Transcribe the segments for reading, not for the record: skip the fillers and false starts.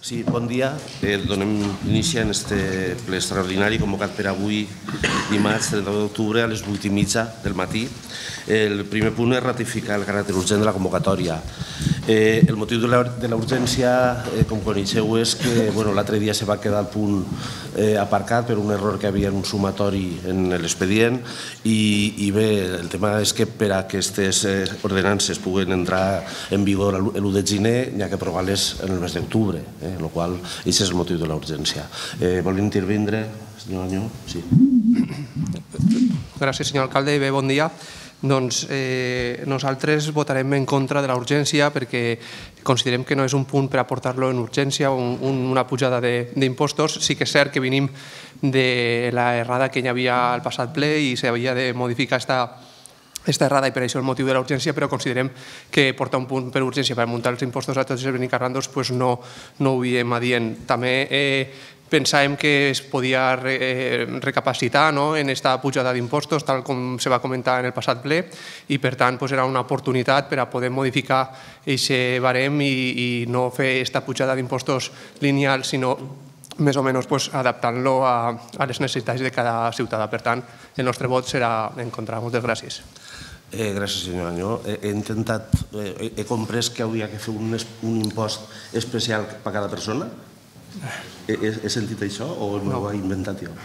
Sí, bon dia. Donem inici en aquest ple extraordinari convocat per avui, dimarts 31 d'octubre a les 8:30 del matí. El primer punt és ratificar el caràcter urgent de la convocatòria. El motiu de la urgència, com coneixeu, és que l'altre dia se va quedar el punt aparcat per un error que havia en un sumatori en l'expedient i bé, el tema és que per a aquestes ordenances puguen entrar en vigor l'1 de gener n'hi ha que aprovar-les en el mes d'octubre, amb la qual cosa aquest és el motiu de la urgència. Vol intervindre, senyor Añó? Sí. Gràcies, senyor alcalde, i bé, bon dia. Doncs nosaltres votarem en contra de la urgència perquè considerem que no és un punt per aportar-lo en urgència o una pujada d'impostos. Sí que és cert que venim de l'errada que hi havia al passat ple i s'havia de modificar esta errada i per això el motiu de la urgència, però considerem que portar un punt per urgència per muntar els impostos a tots els benicarrandos no ho veiem adient. També pensàvem que es podia recapacitar en aquesta pujada d'impostos, tal com se va comentar en el passat ple, i per tant era una oportunitat per a poder modificar aquest barem i no fer aquesta pujada d'impostos lineal, sinó més o menys adaptant-lo a les necessitats de cada ciutadà. Per tant, el nostre vot serà en contra. Moltes gràcies. Gràcies, senyor Añó. He comprès que hauria de fer un impost especial per cada persona? He sentit això o no ho he inventat jo?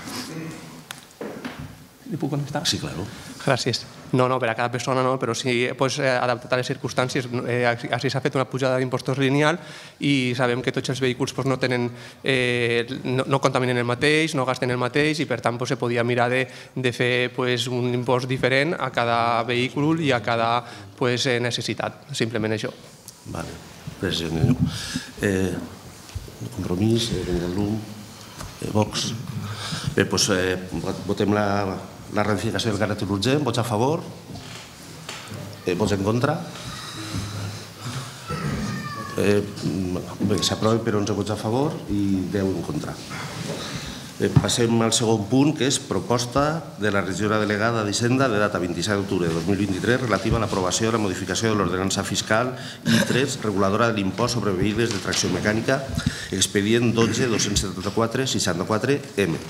Li puc contestar? Sí, clar. Gràcies. No, per a cada persona no, però sí adaptat a les circumstàncies. Així s'ha fet una pujada d'impostos lineal i sabem que tots els vehicles no contaminen el mateix, no gasten el mateix i per tant se podia mirar de fer un impost diferent a cada vehicle i a cada necessitat. Simplement això. Gràcies, senyor. Compromís, Bengalum, Vox. Bé, doncs votem la ratificació del caràcter urgent. Vots a favor? Vots en contra? S'aprova per 11 vots a favor i 10 en contra. Passem al segon punt, que és proposta de la regidora delegada d'Hisenda de data 27 d'octubre de 2023 relativa a l'aprovació de la modificació de l'ordenança fiscal I3 reguladora de l'impost sobre vehicles de tracció mecànica, expedient 12-274-64M.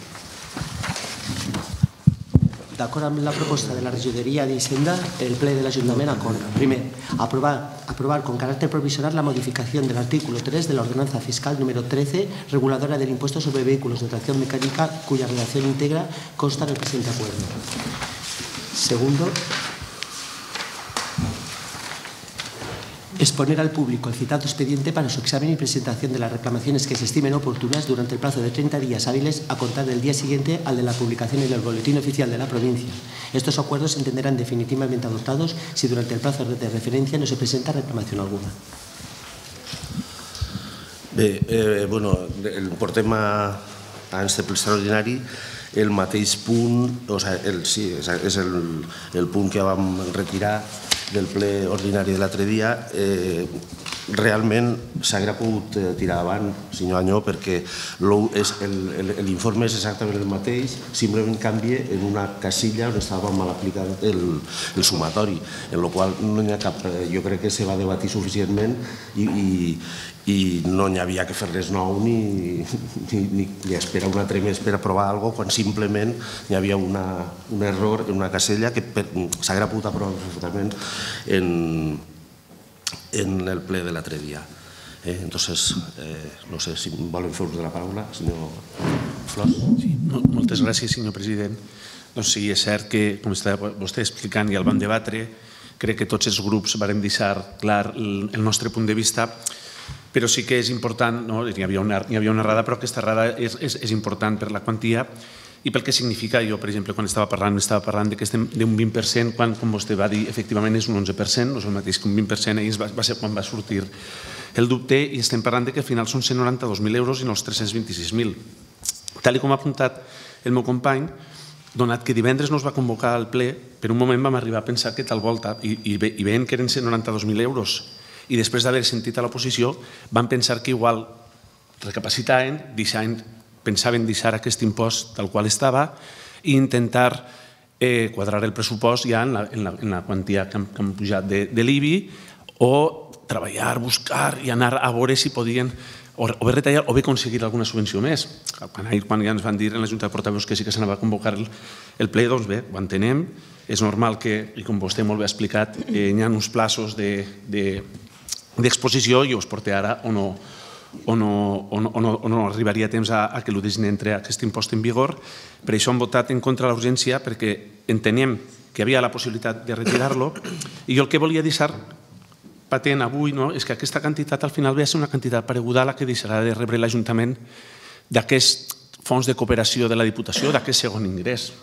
D'acord amb la proposta de la regidoria d'Hisenda, el ple de l'Ajuntament acorda. Primer, aprobar con carácter provisional la modificación del artículo 3 de la ordenanza fiscal número 13, reguladora del impuesto sobre vehículos de tracción mecánica, cuya redacción íntegra consta en el presente acuerdo. Segundo, exponer al público el citado expediente para su examen y presentación de las reclamaciones que se estimen oportunas durante el plazo de 30 días hábiles a contar del día siguiente al de la publicación en el Boletín Oficial de la provincia. Estos acuerdos se entenderán definitivamente adoptados si durante el plazo de referencia no se presenta reclamación alguna. Bé, portem a aquest ple extraordinari el mateix punt, és el punt que vam retirar del ple ordinari de l'altre dia. Realment s'hauria pogut tirar avant, senyor Añó, perquè l'informe és exactament el mateix, simplement canvia en una casilla on estava mal aplicat el sumatori, en la qual no hi ha cap... Jo crec que se va debatir suficientment i no n'hi havia que fer res nou ni esperar un altre mes per aprovar alguna cosa, quan simplement hi havia un error en una casella que s'hauria pogut aprovar perfectament en el ple de l'altre dia. Entonces, no sé si volen fer ús de la paraula, senyor Flors. Moltes gràcies, senyor president. Doncs sí, és cert que, com està vostè explicant i el vam debatre, crec que tots els grups vàrem deixar clar el nostre punt de vista, però sí que és important, hi havia una errada, però aquesta errada és important per la quantia i pel que significa. Jo, per exemple, quan estava parlant que estem d'un 20%, quan, com vostè va dir, efectivament és un 11%, no és el mateix que un 20%, ahir va ser quan va sortir el dubte, i estem parlant que al final són 192.000 euros i no els 326.000. Tal com ha apuntat el meu company, donat que divendres no es va convocar al ple, per un moment vam arribar a pensar que tal volta, i veient que eren 192.000 euros, i després d'haver sentit a l'oposició, van pensar que igual recapacitaven, pensaven deixar aquest impost tal qual estava i intentar quadrar el pressupost ja en la quantia que han pujat de l'IBI o treballar, buscar i anar a veure si podien o bé retallar o bé aconseguir alguna subvenció més. Quan ja ens van dir en la Junta de Portaveus que sí que s'anava a convocar el ple, doncs bé, ho entenem. És normal que, i com vostè molt bé ha explicat, hi ha uns plaços d'exposició i us porta ara o no arribaria a temps a que l'1 de gener entre aquest impost en vigor. Per això hem votat en contra de la urgència, perquè entenem que hi havia la possibilitat de retirar-lo, i jo el que volia deixar patent avui és que aquesta quantitat al final ve a ser una quantitat pareguda a la que deixarà de rebre l'Ajuntament d'aquest fons de cooperació de la Diputació, d'aquest segon ingrés.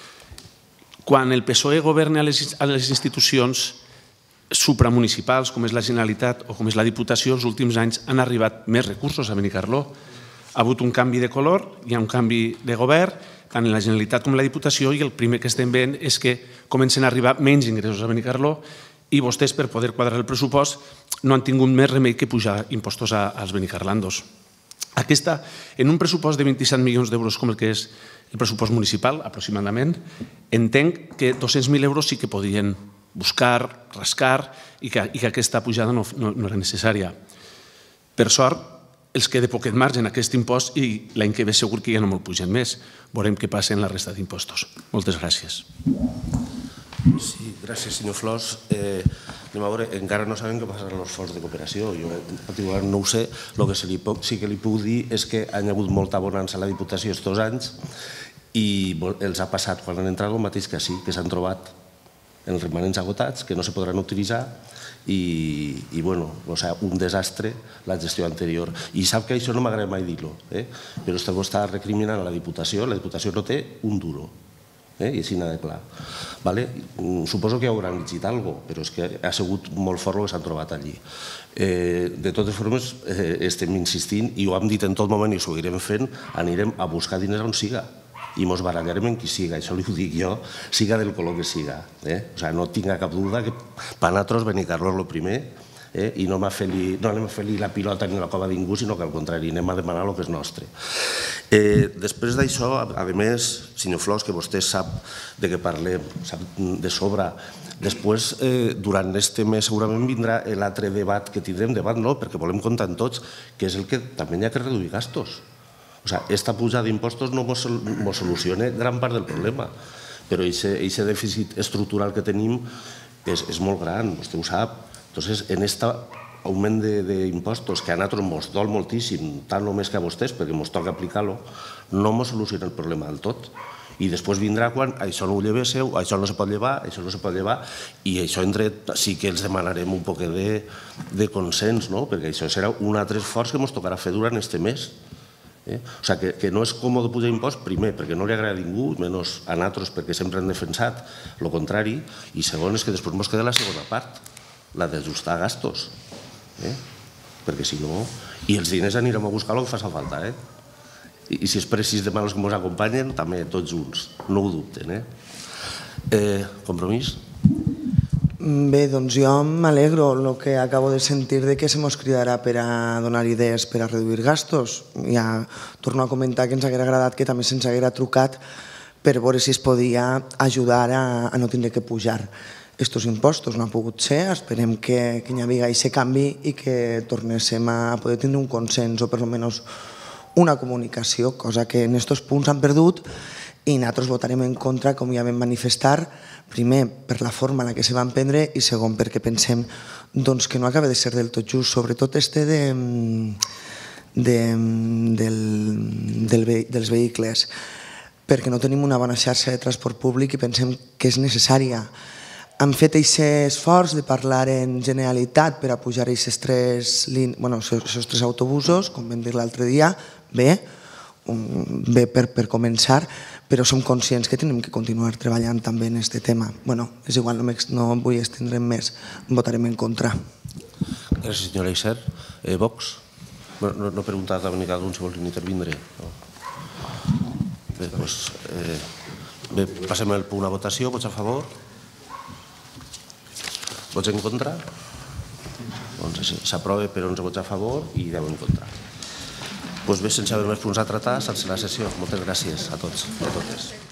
Quan el PSOE governa a les institucions supramunicipals, com és la Generalitat o com és la Diputació, els últims anys han arribat més recursos a Benicarló. Ha hagut un canvi de color, hi ha un canvi de govern, tant en la Generalitat com en la Diputació, i el primer que estem veient és que comencen a arribar menys ingressos a Benicarló i vostès, per poder quadrar el pressupost, no han tingut més remei que pujar impostos als benicarlandos. En un pressupost de 27 milions d'euros com el que és el pressupost municipal, aproximadament, entenc que 200.000 euros sí que podien buscar, rascar, i que aquesta pujada no era necessària. Per sort, els queda poquet marge en aquest impost i l'any que ve segur que ja no me'l pugen més. Veurem què passa en la resta d'impostos. Moltes gràcies. Sí, gràcies, senyor Flors. Anem a veure, encara no sabem què passarà amb els fons de cooperació. Jo en particular no ho sé. El que sí que li puc dir és que han hagut molta bonança a la Diputació aquests 2 anys i els ha passat quan han entrat el mateix que sí, que s'han trobat els remanents agotats, que no se podran utilitzar i un desastre la gestió anterior. I sap que això no m'agrada mai dir-ho, però està recriminant a la Diputació no té un duro. I així n'ha de clar. Suposo que hauran llegit alguna cosa, però és que ha sigut molt fort el que s'han trobat allí. De totes formes, estem insistint, i ho hem dit en tot moment i ho seguirem fent, anirem a buscar diners on siga i ens barallarem en qui siga, això li ho dic jo, siga del color que siga. No tinga cap dubte que per nosaltres Benicarló és el primer i no anem a fer-li la pilota ni la cova a ningú, sinó que al contrari, anem a demanar el que és nostre. Després d'això, a més, senyor Flors, que vostè sap de què parlem, sap de sobre, després, durant aquest mes segurament vindrà l'altre debat que tindrem, debat no, perquè volem comptar en tots, que és el que també hi ha que reduir gastos. Esta pujada d'impostos no ens soluciona gran part del problema, però aquest dèficit estructural que tenim és molt gran, vostè ho sap. Entonces, en aquest augment d'impostos, que a nosaltres ens dol moltíssim, tant o més que a vostès, perquè ens toca aplicar-lo, no ens soluciona el problema del tot. I després vindrà quan això no ho llevéssiu, això no se pot llevar, això no se pot llevar, i això sí que els demanarem un poc de consens, perquè això serà un altre esforç que ens tocarà fer durant aquest mes. O sigui, que no és còmode pujar impost, primer, perquè no li agrada a ningú, menys a nosaltres, perquè sempre han defensat el contrari, i segon és que després ens queda la segona part, la d'ajustar gastos, perquè si no... I els diners anirem a buscar el que faci falta, i si és precís demà els que ens acompanyen, també, tots junts, no ho dubten. Compromís? Bé, doncs jo m'alegro el que acabo de sentir de que se mos cridarà per a donar idees per a reduir gastos. Ja torno a comentar que ens hauria agradat que també se'ns haguera trucat per veure si es podia ajudar a no tindre que pujar aquests impostos. No ha pogut ser, esperem que hi hagi aquest canvi i que tornéssim a poder tindre un consens o per almenys una comunicació, cosa que en aquests punts han perdut, i nosaltres votarem en contra, com ja vam manifestar, primer per la forma en la que se van prendre i segon perquè pensem que no acaba de ser del tot just, sobretot dels vehicles, perquè no tenim una bona xarxa de transport públic i pensem que és necessària. Han fet aquest esforç de parlar en Generalitat per a pujar aquests 3 autobusos, com vam dir l'altre dia, bé per començar, però som conscients que tenim que continuar treballant també en aquest tema. Bé, és igual, no vull estendre'm més, votarem en contra. Gràcies, senyora Isser. Vox? No he preguntat a cada un si vol intervindre. Bé, doncs passem el punt a votació. Vots a favor? Vots en contra? Doncs s'aprova per 11 vots a favor i 10 en contra. Doncs bé, sense haver més punts a tratar, s'alça la sessió. Moltes gràcies a tots i a totes.